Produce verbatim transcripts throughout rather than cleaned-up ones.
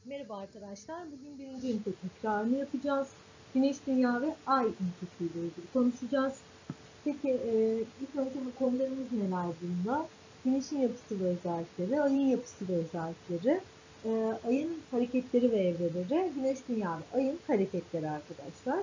Merhaba arkadaşlar. Bugün birinci ünite tekrarını yapacağız. Güneş, Dünya ve Ay ünitesiyle ilgili konuşacağız. Peki e, ilk önce bu konularımız neler bunda? Güneşin yapısı ve özellikleri, Ayın yapısı ve özellikleri, e, Ayın hareketleri ve evreleri, Güneş, Dünya ve Ayın hareketleri arkadaşlar.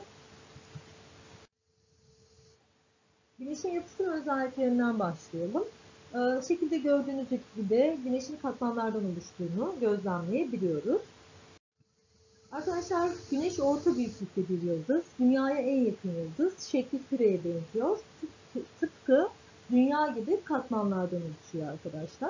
Güneşin yapısı ve özelliklerinden başlayalım. E, şekilde gördüğünüz gibi Güneşin katmanlardan oluştuğunu gözlemleyebiliyoruz. Arkadaşlar Güneş orta büyüklükte bir yıldız. Dünyaya en yakın yıldız. Şekli küreye benziyor. Tıpkı Dünya gibi katmanlardan oluşuyor arkadaşlar.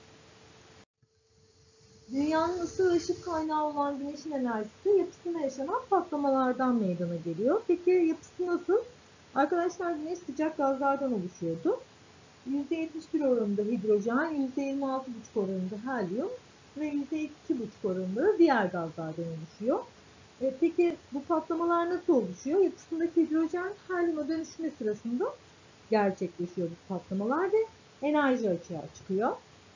Dünyanın ısı ve ışık kaynağı olan Güneş'in enerjisi yapısında yaşanan patlamalardan meydana geliyor. Peki yapısı nasıl? Arkadaşlar Güneş sıcak gazlardan oluşuyordu. yüzde yetmiş bir oranında hidrojen, yüzde yirmi altı buçuk oranında helyum ve yüzde iki buçuk oranında diğer gazlardan oluşuyor. E, peki bu patlamalar nasıl oluşuyor? Yapısındaki hidrojen helyuma dönüşme sırasında gerçekleşiyor bu patlamalar ve enerji açığa çıkıyor.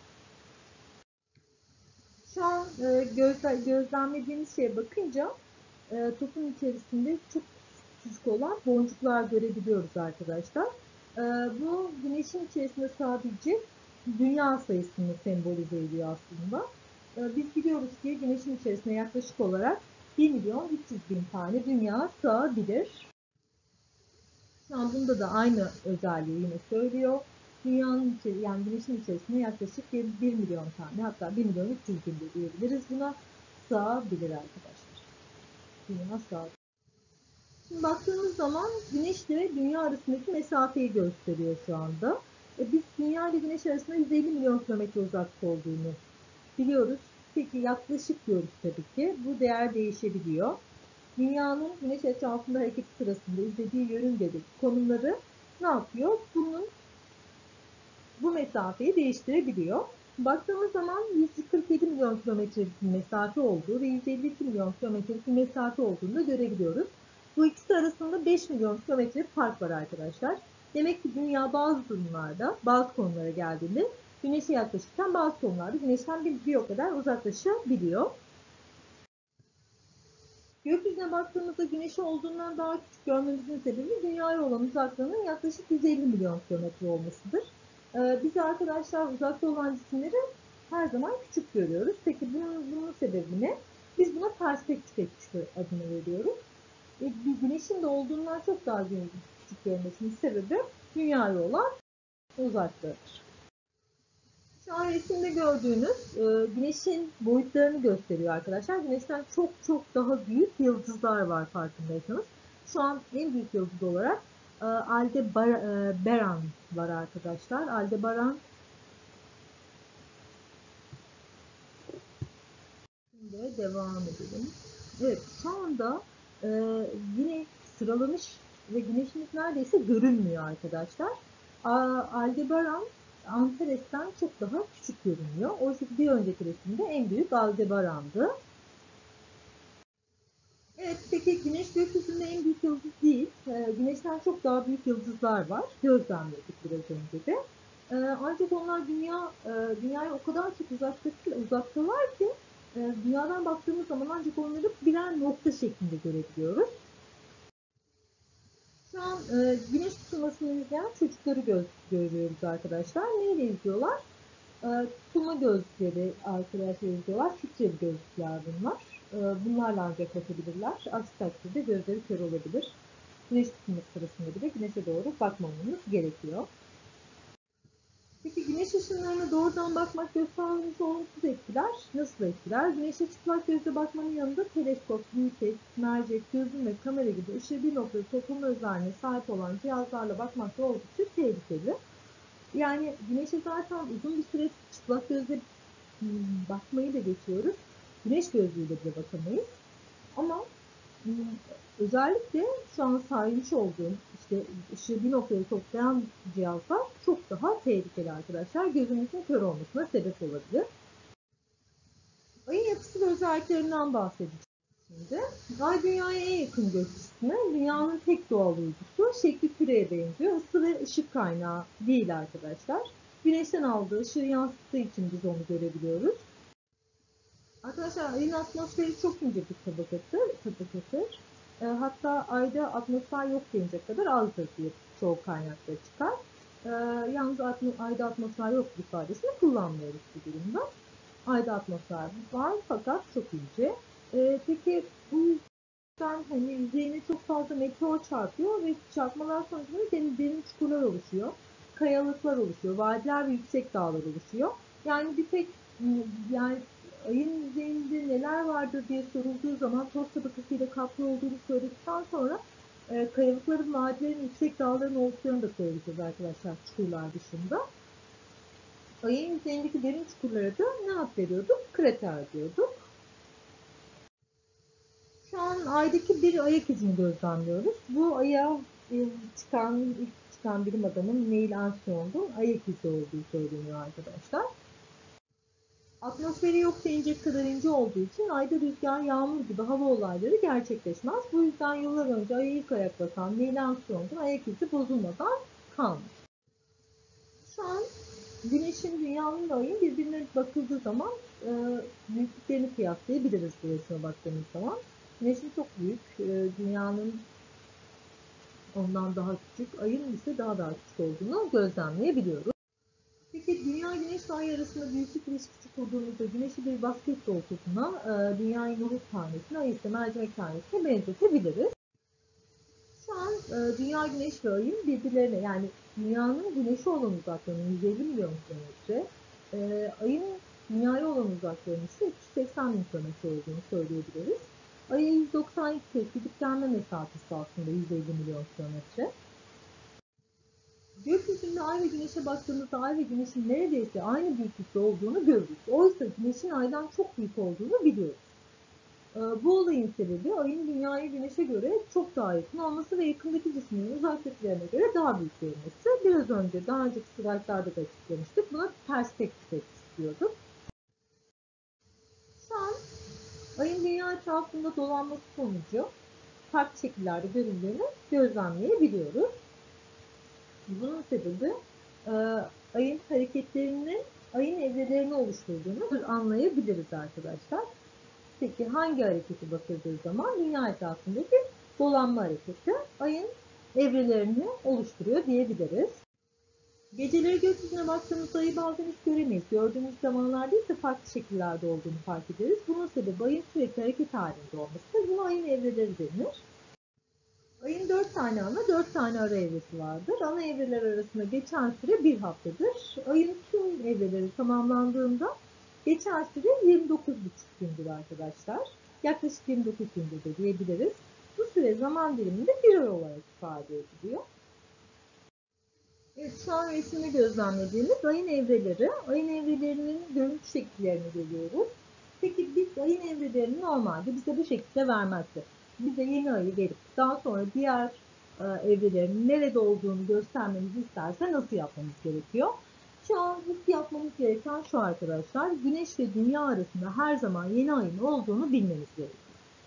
Şu an e, gözle, gözlemlediğimiz şeye bakınca e, topun içerisinde çok küçük olan boncuklar görebiliyoruz arkadaşlar. E, bu güneşin içerisinde sadece dünya sayısını sembolize ediyor aslında. E, biz biliyoruz ki güneşin içerisinde yaklaşık olarak bir milyon üç yüz bin tane dünya sığabilir. Şu an bunda da aynı özelliği yine söylüyor. Dünyanın içi, yani güneşin içerisinde yaklaşık bir milyon tane, hatta bir milyon üç yüz bin de diyebiliriz buna, sığabilir arkadaşlar. Dünya sığabilir. Şimdi baktığımız zaman Güneş ile Dünya arasındaki mesafeyi gösteriyor şu anda. E biz Dünya ile Güneş arasında yüz elli milyon kilometre uzakta olduğunu biliyoruz. Peki yaklaşık diyoruz tabii ki. Bu değer değişebiliyor. Dünyanın Güneş etrafında hareketi sırasında izlediği yörüngedeki konumları ne yapıyor? Bunun bu mesafeyi değiştirebiliyor. Baktığımız zaman yüz kırk yedi milyon kilometrelik bir mesafe olduğu ve yüz elli iki milyon kilometrelik bir mesafe olduğunu da görebiliyoruz. Bu ikisi arasında beş milyon kilometre fark var arkadaşlar. Demek ki Dünya bazı durumlarda, bazı konulara geldiğinde Güneş'e yaklaşırken bazı konularda Güneş'ten bir, bir o kadar uzaklaşabiliyor. Gökyüzüne baktığımızda Güneş'i olduğundan daha küçük görmemizin sebebi Dünya'ya olan uzaklığının yaklaşık yüz elli milyon kilometre olmasıdır. Ee, biz arkadaşlar uzakta olan cisimleri her zaman küçük görüyoruz. Peki bunun, bunun sebebi ne? Biz buna perspektif etkisi adını veriyoruz. E, Güneş'in de olduğundan çok daha küçük görmesinin sebebi Dünya'ya olan uzaklığıdır. Şu an resimde gördüğünüz e, Güneş'in boyutlarını gösteriyor arkadaşlar. Güneş'ten çok çok daha büyük yıldızlar var farkındaysanız. Şu an en büyük yıldız olarak e, Aldebaran e, var arkadaşlar. Aldebaran Şimdi devam edelim. Evet, şu anda e, yine sıralanış ve güneşimiz neredeyse görünmüyor arkadaşlar. Aldebaran Antares'ten çok daha küçük görünüyor. Oysa ki bir önceki resimde en büyük Aldebaran'dı. Evet, peki Güneş gökyüzünde en büyük yıldız değil. E, Güneşten çok daha büyük yıldızlar var. Gözlemledik biraz önce de. E, ancak onlar dünya e, dünyaya o kadar çok uzakta, uzaktalar ki e, dünyadan baktığımız zaman ancak onları birer nokta şeklinde görebiliyoruz. Şu an e, güneş tutulmasını izleyen çocukları göz, görüyoruz arkadaşlar. Neyle izliyorlar? E, tutulma gözlükleri arkadaşlar izliyorlar. Filtreli gözlükler bunlar. E, bunlarla ancak bakabilirler. Aksi takdirde gözleri kör olabilir. Güneş tutulması sırasında bile güneşe doğru bakmamamız gerekiyor. Peki güneş ışınlarına doğrudan bakmak göz sağlığımızı olumsuz etkiler. Nasıl etkiler? Güneşe çıplak gözle bakmanın yanında teleskop, büyüteç, mercek, gözlem ve kamera gibi ışığı bir noktada toplama özelliğine sahip olan cihazlarla bakmak da oldukça tehlikeli. Yani güneşe zaten uzun bir süre çıplak gözle bakmayı da geçiyoruz. Güneş gözlüğüyle bile bakamayız. Ama özellikle şu an sahip olduğum işte ışığı bir noktaya toplayan cihazlar çok daha tehlikeli arkadaşlar. Gözümüzün kör olmasına sebep olabilir. Ayın yapısı ve özelliklerinden bahsedeceğim şimdi. Ay Dünya'ya en yakın gök cismi. Dünyanın tek doğal uydusu. Şekli küreye benziyor. Isı ve ışık kaynağı değil arkadaşlar. Güneşten aldığı ışığı yansıttığı için biz onu görebiliyoruz. Arkadaşlar ayın atmosferi çok ince bir tabakadır. tabakadır. E, hatta ayda atmosfer yok denecek kadar azdır diye çoğu kaynakta çıkar. E, yalnız atmo, ayda atmosfer yok ifadesini kullanmıyoruz bu durumda. Ayda atmosfer var fakat çok ince. E, peki bu yüzden hani yüzeyine çok fazla meteor çarpıyor ve çarpmalar sonucunda derin, derin çukurlar oluşuyor. Kayalıklar oluşuyor. Vadiler ve yüksek dağlar oluşuyor. Yani bir tek yani ayın yüzeyinde neler vardır diye sorulduğu zaman toz tabakasıyla kaplı olduğunu söyledikten sonra e, kayalıkların, vadilerin, yüksek dağların oluşlarını da söyleyeceğiz arkadaşlar çukurlar dışında. Ayın yüzeyindeki derin çukurlara da ne ad veriyorduk? Krater diyorduk. Şu an aydaki bir ayak izini gözlemliyoruz. Bu aya e, çıkan, ilk çıkan bilim adamın Neil Armstrong'un ayak izi olduğu söyleniyor arkadaşlar. Atmosferi yok denecek kadar ince olduğu için ayda rüzgar, yağmur gibi hava olayları gerçekleşmez. Bu yüzden yıllar önce aya ilk ayak basan Neil Armstrong'un ayak izi bozulmadan kalmış. Şu an Güneşin, Dünya'nın ve Ay'ın birbirine bakıldığı zaman e, büyüklüklerini kıyaslayabiliriz bu resme baktığımız zaman. Güneşin çok büyük, e, Dünya'nın ondan daha küçük, Ay'ın ise daha daha küçük olduğunu gözlemleyebiliyoruz. Peki Dünya, Güneş ve Ay arasında büyüklük ilişkisi kurduğumuzda Güneş'i bir basketbol topuna, e, Dünya'yı nohut tanesine, Ay'ı ise mercimek tanesine benzetebiliriz. Şu an e, Dünya, Güneş ve Ay'ın birbirlerine, yani Dünya'nın Güneş'e olan uzaklığının yüz elli milyon kilometre, e, Ay'ın Dünya'ya olan uzaklığının ise üç yüz seksen bin kilometre olduğunu söyleyebiliriz. Ay'a yüz doksan iki kez gidip gelme mesafesi aslında yüz elli milyon kilometre. Gökyüzünde Ay ve Güneş'e baktığımızda Ay ve Güneş'in neredeyse aynı büyüklükte olduğunu görürüz. Oysa Güneş'in Ay'dan çok büyük olduğunu biliyoruz. Bu olayın sebebi Ay'ın Dünya'ya Güneş'e göre çok daha yakın olması ve yakındaki cisminin uzaktakilerine göre daha büyük görünmesi. Biraz önce daha önceki slaytlarda da açıklamıştık. Buna perspektif etkisi diyorduk. Şu an Ay'ın Dünya etrafında dolanması sonucu farklı şekillerde göründüğünü gözlemleyebiliyoruz. Bunun sebebi Ay'ın hareketlerini, Ay'ın evrelerini oluşturduğunu anlayabiliriz arkadaşlar. Peki hangi hareketi bakıldığı zaman Dünya etrafındaki dolanma hareketi Ay'ın evrelerini oluşturuyor diyebiliriz. Geceleri gökyüzüne baktığımızda Ay'ı bazen hiç göremeyiz. Gördüğümüz zamanlarda ise farklı şekillerde olduğunu fark ederiz. Bunun sebebi Ay'ın sürekli hareket halinde olması. Buna Ay'ın evreleri denir. Ayın dört tane ana, dört tane ara evresi vardır. Ana evreler arasında geçen süre bir haftadır. Ayın tüm evreleri tamamlandığında geçen süre yirmi dokuz buçuk gündür arkadaşlar. Yaklaşık yirmi dokuz gündür de diyebiliriz. Bu süre zaman diliminde bir ay olarak ifade ediliyor. Evet, şu an resimde gözlemlediğimiz ayın evreleri. Ayın evrelerinin görüntü şekillerini görüyoruz. Peki biz ayın evrelerini normalde bize bu şekilde vermezdi. Bize yeni ayı verip daha sonra diğer e, evrelerin nerede olduğunu göstermemizi isterse nasıl yapmamız gerekiyor? Şu an ilk yapmamız gereken şu arkadaşlar. Güneş ve Dünya arasında her zaman yeni ayın olduğunu bilmemiz gerekiyor.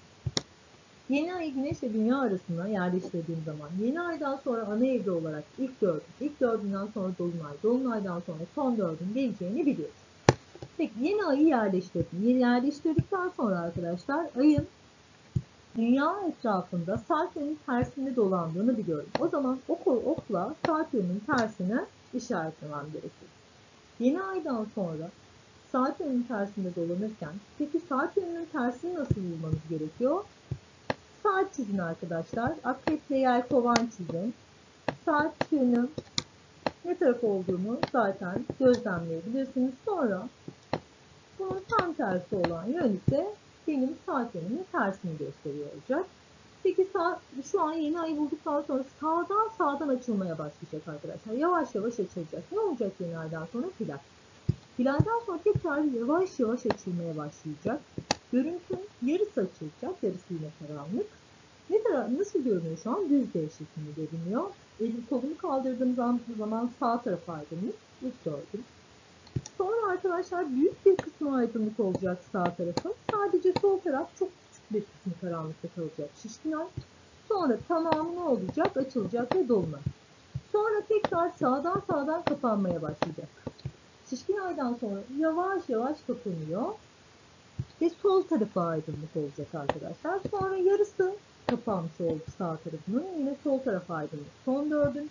Yeni ay Güneş ve Dünya arasında yerleştirdiğim zaman yeni aydan sonra ana evre olarak ilk dördün, ilk dördünden sonra dolunay, dolunaydan sonra son dördün geleceğini biliyoruz. Peki yeni ayı yerleştirdim. Yeni yerleştirdikten sonra arkadaşlar ayın Dünya etrafında saat yönünün tersinde dolandığını biliyorum. O zaman ok okla saat yönünün tersine işaretlemem gerekir. Yeni aydan sonra saat yönünün tersinde dolanırken peki saat yönünün tersini nasıl bulmamız gerekiyor? Saat çizin arkadaşlar. Akreple yay kovan çizin. Saat yönü ne taraf olduğunu zaten gözlemleyebilirsiniz. Sonra bunun tam tersi olan yön ise benim saat yönümün tersini gösteriyor olacak. Peki saat, şu an yeni ayı bulduktan sonra sağdan sağdan açılmaya başlayacak arkadaşlar. Yavaş yavaş açılacak. Ne olacak yeni aydan sonra? Hilal. Hilalden sonra tekrar yavaş yavaş açılmaya başlayacak. Görüntünün yarısı açılacak. Yarısı yine karanlık. Ne taraf, nasıl görünüyor şu an? Düz D şeklinde görünüyor. Elim kolumu kaldırdığım zaman sağ taraf aydınlık. İlk gördüm. Sonra arkadaşlar büyük bir kısmı aydınlık olacak sağ tarafın. Sadece sol taraf çok küçük bir kısmı karanlıkta kalacak. Şişkin ay. Sonra tamamı ne olacak? Açılacak ve dolunay. Sonra tekrar sağdan sağdan kapanmaya başlayacak. Şişkin aydan sonra yavaş yavaş kapanıyor. ve sol tarafı aydınlık olacak arkadaşlar. Sonra yarısı kapanmış oldu sağ tarafının. Yine sol tarafı aydınlık. Son dördün.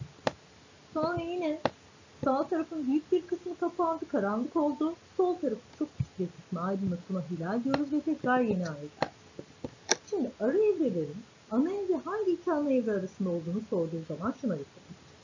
Sonra yine sağ tarafın büyük bir kısmı kapandı, karanlık oldu. Sol tarafı çok küçük bir kısmı aydınlık, buna hilal diyoruz ve tekrar yeni ay geldi. Şimdi ara evrelerin ana evre hangi iki ana evre arasında olduğunu sorduğu zaman şuna dikkat edeceğiz.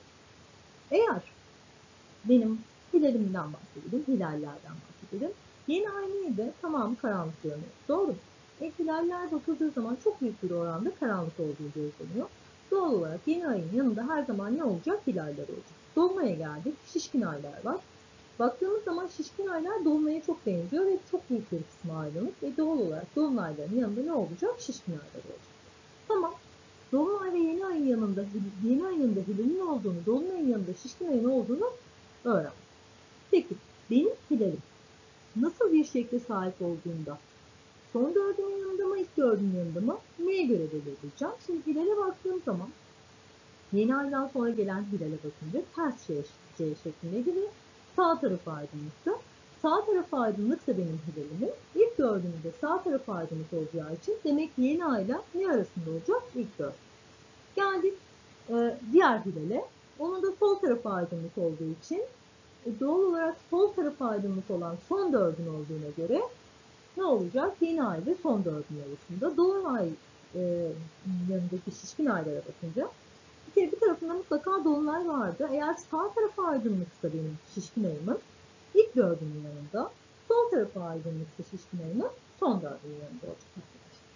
Eğer benim hilalimden bahsedelim, hilallerden bahsedelim. Yeni ay neydi? Tamamı karanlık görünüyor. Doğru. E, hilaller bakıldığı zaman çok büyük bir oranda karanlık olduğu gözleniyor. Doğal olarak yeni ayın yanında her zaman ne olacak? Hilaller olacak. Dolunay'a geldik. Şişkin aylar var. Baktığımız zaman şişkin aylar dolunaya çok benziyor ve çok büyük bir kısmı aydınlık ve doğal olarak dolunayların yanında ne olacak? Şişkin aylar olacak. Tamam. Dolunay ve yeni ayın yanında, yeni ayın yanında hilalin olduğunu, dolunayın yanında şişkin ayın olduğunu öğren. Peki benim hilalim nasıl bir şekle sahip olduğunda son dördünün yanında mı, ilk dördünün yanında mı, neye göre belirleyeceğim? Şimdi hilale baktığım zaman yeni aydan sonra gelen hilale bakınca ters C, C şeklindeydi ve sağ tarafı aydınlıktı. Sağ tarafı aydınlıksa benim hilalimin ilk dördünde sağ tarafı aydınlık olacağı için demek ki yeni ayla ne arasında olacak? İlk dört. Geldik e, diğer hilale. Onun da sol tarafı aydınlık olduğu için e, doğal olarak sol tarafı aydınlık olan son dördün olduğuna göre ne olacak? Yeni ay ve son dördün arasında. Dolunay e, yanındaki şişkin aylara bakınca bir kere bir tarafında mutlaka dolunay vardı. Eğer sağ tarafı aydınlıksa benim şişkin ayımın ilk dördünün yanında, sol tarafı aydınlıksa şişkin ayımın son dördünün yanında olacak arkadaşlar.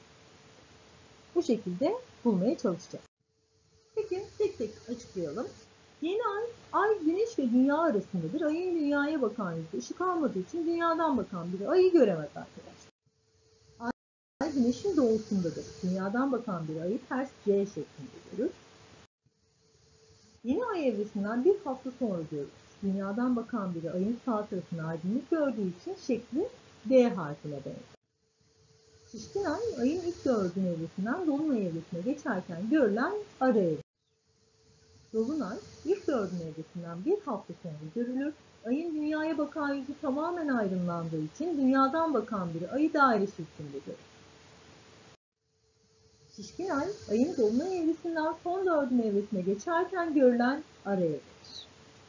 Bu şekilde bulmaya çalışacağız. Peki tek tek açıklayalım. Yeni ay, ay güneş ve dünya arasındadır. Ayın dünyaya bakan yüzü ışık almadığı için dünyadan bakan biri ayı göremez arkadaşlar. Ay güneşin doğusundadır. Dünyadan bakan bir ayı ters C şeklinde görür. Yeni ay evresinden bir hafta sonra görürüz. Dünyadan bakan biri ayın sağ tarafını aydınlık gördüğü için şekli D harfine benzer. Şişkin ay, ayın ilk dördün evresinden dolunay evresine geçerken görülen ara evre. Dolunay, ilk dördün evresinden bir hafta sonra görülür. Ayın dünyaya bakan yüzü tamamen aydınlandığı için dünyadan bakan biri ayı daire şeklinde görür. Şişkin ay, ayın dolunay evresinden son dördün evresine geçerken görülen ara evredir.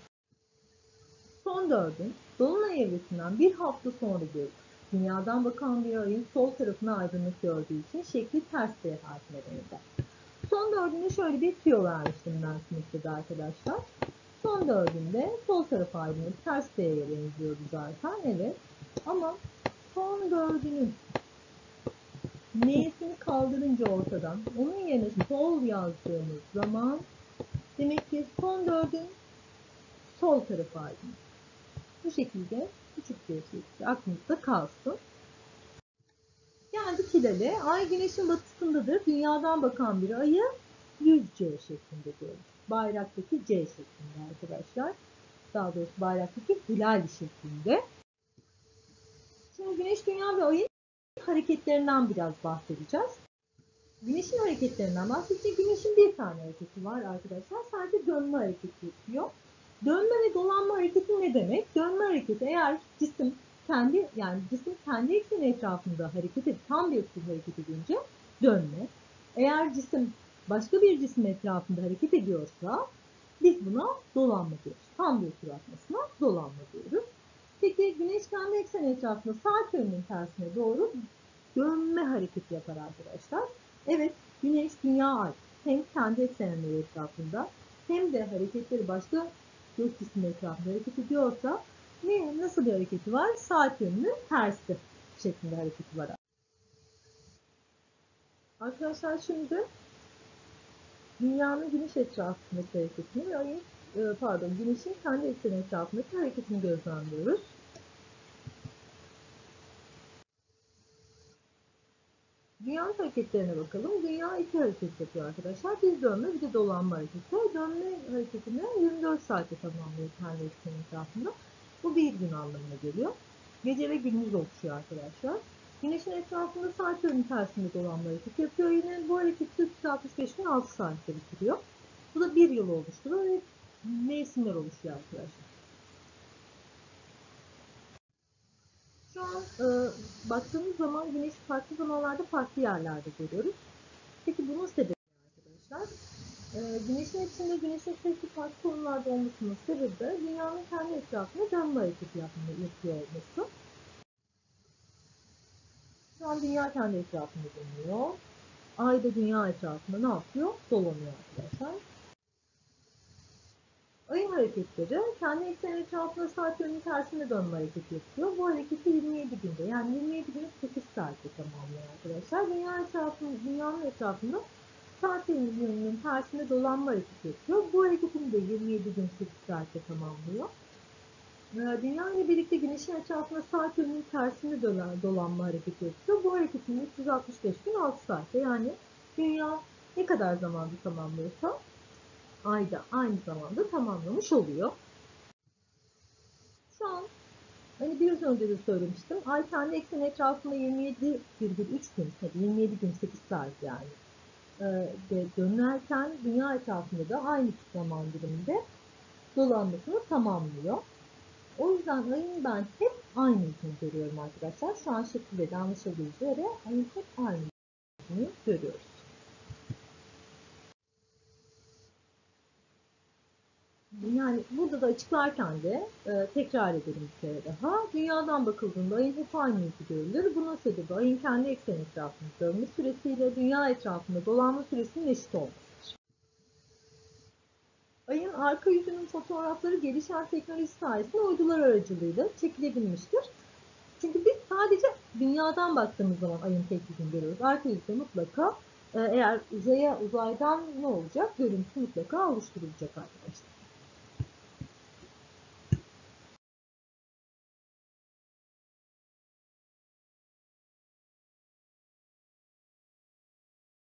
Son dördün, dolunay evresinden bir hafta sonra görülür. Dünyadan bakan bir ayın sol tarafını aydınlık gördüğü için şekli ters D harfine benzer. Son dördünde şöyle bir tüyo vermiştim ben sınıfta arkadaşlar. Son dördünde sol tarafı aydınlık ters D'ye benziyordu zaten. Evet. Ama son dördünün N'sini kaldırınca ortadan onun yerine sol yazdığımız zaman demek ki son dördün sol tarafı aydınlık. Bu şekilde küçük bir şey aklınızda kalsın. Geldik hilale. Ay güneşin batısındadır. Dünyadan bakan bir ayı yüz C şeklinde görür. Bayraktaki C şeklinde arkadaşlar. Daha doğrusu bayraktaki hilal şeklinde. Şimdi güneş, dünya ve ayın hareketlerinden biraz bahsedeceğiz. Güneşin hareketlerinden bahsedeceğiz. Güneşin bir tane hareketi var arkadaşlar. Sadece dönme hareketi yapıyor. Dönme ve dolanma hareketi ne demek? Dönme hareketi eğer cisim kendi yani cisim kendi ekseni etrafında hareket edip tam bir tur hareket edince dönme. Eğer cisim başka bir cisim etrafında hareket ediyorsa biz buna dolanma diyoruz. Tam bir tur atmasına dolanma diyoruz. Peki güneş kendi ekseni etrafında saat yönünün tersine doğru dönme hareketi yapar arkadaşlar. Evet, güneş, dünya, ay hem kendi eksenleri etrafında hem de hareketleri başka gök cismi etrafında hareket ediyorsa ne, nasıl bir hareketi var? Saat yönünün tersi şeklinde hareketi var. Arkadaşlar şimdi dünyanın güneş etrafındaki hareketini ve ayın, pardon, güneşin kendi ekseni etrafındaki hareketini gözlemliyoruz. Dünyanın hareketlerine bakalım. Dünya iki hareket yapıyor arkadaşlar. Bir dönme bir de dolanma hareketi. Dönme hareketini yirmi dört saatte tamamlıyor kendi ekseni etrafında. Bu bir gün anlamına geliyor. Gece ve gündüz oluşuyor arkadaşlar. Güneşin etrafında saat yönünün tersinde dolanma hareketi yapıyor. Yine bu hareketi üç yüz altmış beş gün altı saatte bitiriyor. Bu da bir yıl oluşturuyor ve mevsimler oluşuyor arkadaşlar. Şu an e, baktığımız zaman güneşi farklı zamanlarda farklı yerlerde görüyoruz. Peki bunun sebebi arkadaşlar? E, güneşin içinde güneşin sürekli farklı konumlarda olmasının sebebi de dünyanın kendi etrafında dönme hareketi yapmayı yapıyor olması. Şu an dünya kendi etrafında dönüyor. Ay da dünya etrafında ne yapıyor? Dolanıyor arkadaşlar. Ayın hareketleri kendi ekseni etrafında saat yönünün tersine dönme hareketi yapıyor. Bu hareketi yirmi yedi günde, yani yirmi yedi gün sekiz saatte tamamlıyor arkadaşlar. Dünya etrafında, dünyanın etrafında saat yönünün tersine dolanma hareketi yapıyor. Bu hareketini de yirmi yedi gün sekiz saatte tamamlıyor. Dünya ile birlikte güneşin etrafında saat yönünün tersine dolanma hareketi yapıyor. Bu hareketin üç yüz altmış beş gün altı saatte, yani dünya ne kadar zamanda tamamlıyorsa ay da aynı zamanda tamamlamış oluyor. Şu an hani biraz önce de söylemiştim. Ay kendi ekseni etrafında yirmi yedi virgül üç gün, yirmi yedi gün sekiz saat yani e, dönerken dünya etrafında da aynı zaman diliminde dolanmasını tamamlıyor. O yüzden ayın ben hep aynı yüzünü görüyorum arkadaşlar. Şu an şekilde de anlaşıldığı üzere ayın hep aynı yüzünü görüyoruz. Yani burada da açıklarken de e, tekrar edelim bir kere daha. Dünyadan bakıldığında ayın hep aynı yüzü görülür. Bunun sebebi ayın kendi eksen etrafında dönme süresiyle dünya etrafında dolanma süresinin eşit olmasıdır. Ayın arka yüzünün fotoğrafları gelişen teknoloji sayesinde uydular aracılığıyla çekilebilmiştir. Çünkü biz sadece dünyadan baktığımız zaman ayın tek yüzünü görüyoruz. Arka yüzde mutlaka e, eğer uzaya uzaydan ne olacak? Görüntü mutlaka oluşturulacak arkadaşlar.